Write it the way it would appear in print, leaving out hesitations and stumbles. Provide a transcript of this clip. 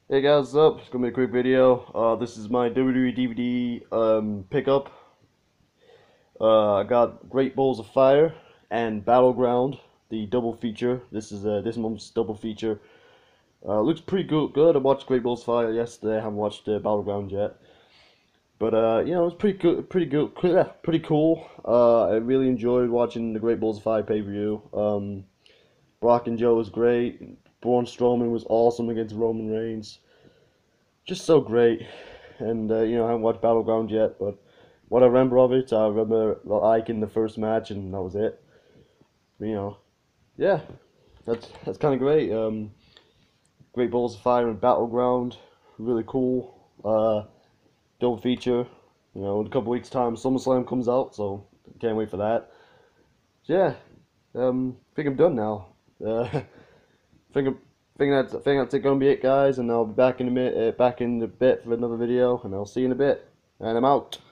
Hey guys, what's up? It's gonna be a quick video. This is my WWE DVD pickup. I got Great Balls of Fire and Battleground, the double feature. This is this month's double feature. Looks pretty good. I watched Great Balls of Fire yesterday. I haven't watched Battleground yet, but it's pretty good, pretty cool. I really enjoyed watching the Great Balls of Fire pay-per-view. Brock and Joe was great. Braun Strowman was awesome against Roman Reigns. Just so great. And I haven't watched Battleground yet, but what I remember of it, I remember liking the first match, and that was it. You know, yeah, that's kind of great. Great Balls of Fire and Battleground, really cool. Double feature. In a couple weeks' time, SummerSlam comes out, so can't wait for that. So yeah, think I'm done now. Think I'm, think that's gonna be it, guys, and I'll be back in a bit for another video, and I'll see you in a bit. And I'm out.